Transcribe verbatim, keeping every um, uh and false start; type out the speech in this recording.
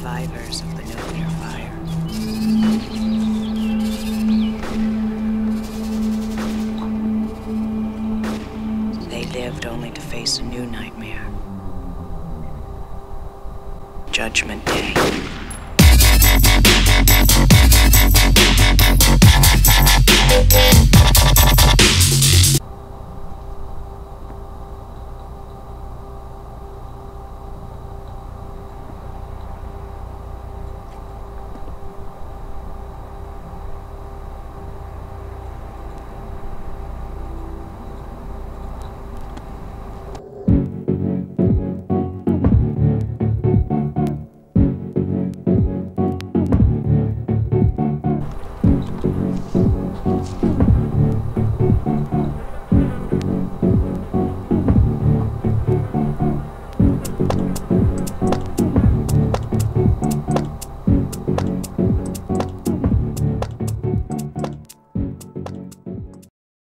survivors of the nuclear fire. They lived only to face a new nightmare. Judgment Day.